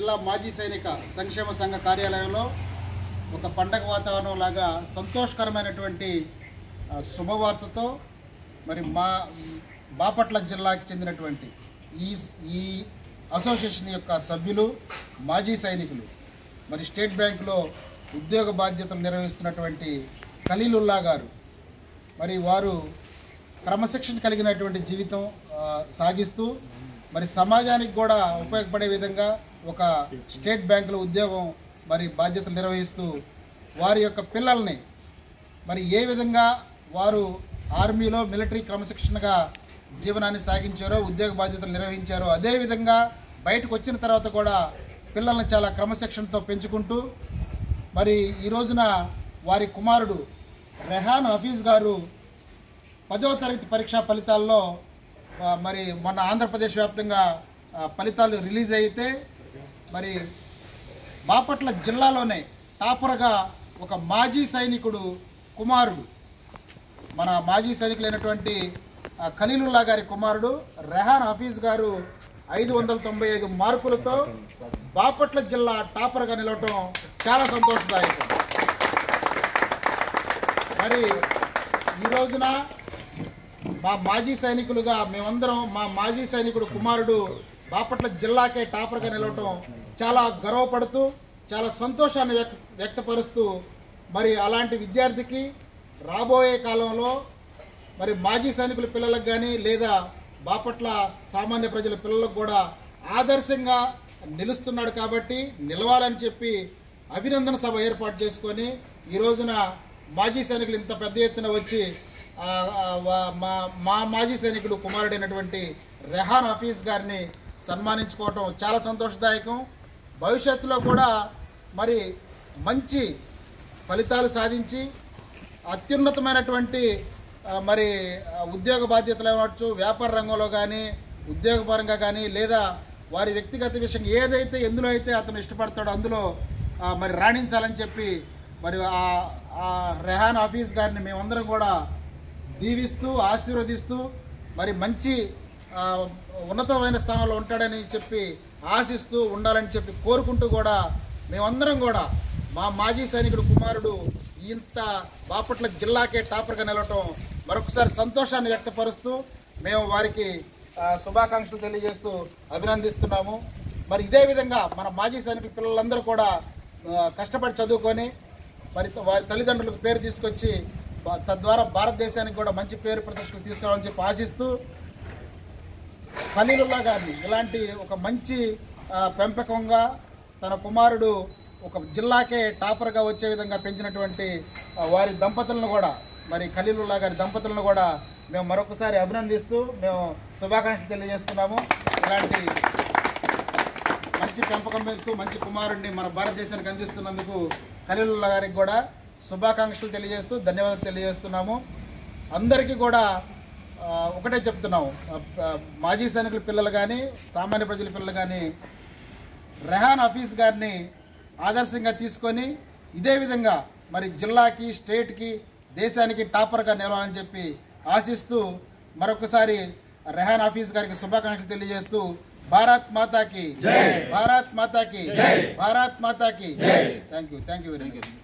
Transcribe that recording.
జిల్లా మాజీ సైనిక సంక్షేమ సంఘ కార్యాలయంలో ఒక పండగ వాతావరణం లాగా సంతోషకరమైనటువంటి శుభవార్తతో మరి మా బాపట్ల జిల్లాకి చెందినటువంటి ఈ అసోసియేషన్ యొక్క సభ్యులు మాజీ సైనికులు మరి స్టేట్ బ్యాంకులో ఉద్యోగ బాధ్యతలు నిర్వహిస్తున్నటువంటి ఖలీలుల్లా గారు మరి వారు క్రమశిక్షణ కలిగినటువంటి జీవితం సాగిస్తూ మరి సమాజానికి కూడా ఉపయోగపడే విధంగా ఒక స్టేట్ బ్యాంకులో ఉద్యోగం మరి బాధ్యతలు నిర్వహిస్తూ వారి యొక్క పిల్లల్ని మరి ఏ విధంగా వారు ఆర్మీలో మిలిటరీ క్రమశిక్షణగా జీవనాన్ని సాగించారో ఉద్యోగ బాధ్యతలు నిర్వహించారో అదేవిధంగా బయటకు వచ్చిన తర్వాత కూడా పిల్లల్ని చాలా క్రమశిక్షణతో పెంచుకుంటూ మరి ఈ రోజున వారి కుమారుడు రెహాన్ హఫీజ్ గారు 10వ తరగతి పరీక్షా ఫలితాల్లో మరి మొన్న ఆంధ్రప్రదేశ్ వ్యాప్తంగా ఫలితాలు రిలీజ్ అయితే మరి బాపట్ల జిల్లాలోనే టాపర్గా ఒక మాజీ సైనికుడు కుమారుడు మన మాజీ సైనికులైనటువంటి ఖలీలుల్లా గారి కుమారుడు రెహాన్ హఫీజ్ గారు 595 మార్కులతో బాపట్ల జిల్లా టాపర్గా నిలవటం చాలా సంతోషదాయకం. మరి ఈ రోజున మా మాజీ సైనికులుగా మేమందరం మా మాజీ సైనికుడు కుమారుడు బాపట్ల జిల్లాకే టాపర్గా నిలవటం చాలా గర్వపడుతూ చాలా సంతోషాన్ని వ్యక్తపరుస్తూ మరి అలాంటి విద్యార్థికి రాబోయే కాలంలో మరి మాజీ సైనికుల పిల్లలకు కానీ లేదా బాపట్ల సామాన్య ప్రజల పిల్లలకు కూడా ఆదర్శంగా నిలుస్తున్నాడు కాబట్టి నిలవాలని చెప్పి అభినందన సభ ఏర్పాటు చేసుకొని ఈ రోజున మాజీ సైనికులు ఇంత పెద్ద ఎత్తున వచ్చి మా మాజీ సైనికుడు కుమారుడైనటువంటి రెహాన్ హఫీజ్ గారిని సన్మానించుకోవటం చాలా సంతోషదాయకం. భవిష్యత్తులో కూడా మరి మంచి ఫలితాలు సాధించి అత్యున్నతమైనటువంటి మరి ఉద్యోగ బాధ్యతలు అవ్వచ్చు, వ్యాపార రంగంలో కానీ ఉద్యోగపరంగా కానీ లేదా వారి వ్యక్తిగత విషయం ఏదైతే ఎందులో అయితే అతను ఇష్టపడతాడో అందులో మరి రాణించాలని చెప్పి మరి ఆ రెహాన్ హఫీజ్ గారిని మేమందరం కూడా దీవిస్తూ ఆశీర్వదిస్తూ మరి మంచి ఉన్నతమైన స్థానంలో ఉంటాడని చెప్పి ఆశిస్తూ ఉండాలని చెప్పి కోరుకుంటూ కూడా మేమందరం కూడా మా మాజీ సైనికుడు కుమారుడు ఇంత బాపట్ల జిల్లాకే టాపర్గా నిలవటం మరొకసారి సంతోషాన్ని వ్యక్తపరుస్తూ మేము వారికి శుభాకాంక్షలు తెలియజేస్తూ అభినందిస్తున్నాము. మరి ఇదే విధంగా మన మాజీ సైనికుల పిల్లలందరూ కూడా కష్టపడి చదువుకొని మరి వారి తల్లిదండ్రులకు పేరు తీసుకొచ్చి తద్వారా భారతదేశానికి కూడా మంచి పేరు ప్రతిష్టలు తీసుకురావాలని చెప్పి ఆశిస్తూ ఖలీలుల్లా గారిని ఇలాంటి ఒక మంచి పెంపకంగా తన కుమారుడు ఒక జిల్లాకే టాపర్గా వచ్చే విధంగా పెంచినటువంటి వారి దంపతులను కూడా మరి ఖలీలుల్లా గారి దంపతులను కూడా మేము మరొకసారి అభినందిస్తూ మేము శుభాకాంక్షలు తెలియజేస్తున్నాము. ఇలాంటి మంచి పెంపకం వేస్తూ మంచి కుమారుడిని మన భారతదేశానికి అందిస్తున్నందుకు ఖలీలుల్లా గారికి కూడా శుభాకాంక్షలు తెలియజేస్తూ ధన్యవాదాలు తెలియజేస్తున్నాము. అందరికీ కూడా ఒకటే చెప్తున్నాము, మాజీ సైనికుల పిల్లలు కానీ సామాన్య ప్రజల పిల్లలు కానీ రెహాన్ హఫీజ్ గారిని ఆదర్శంగా తీసుకొని ఇదే విధంగా మరి జిల్లాకి స్టేట్కి దేశానికి టాపర్గా నిలవాలని చెప్పి ఆశిస్తూ మరొకసారి రెహాన్ హఫీజ్ గారికి శుభాకాంక్షలు తెలియజేస్తూ భారత్ మాతాకి భారత్ మాతాకి భారత్ మాతాకి థ్యాంక్ యూ వెరీ మచ్.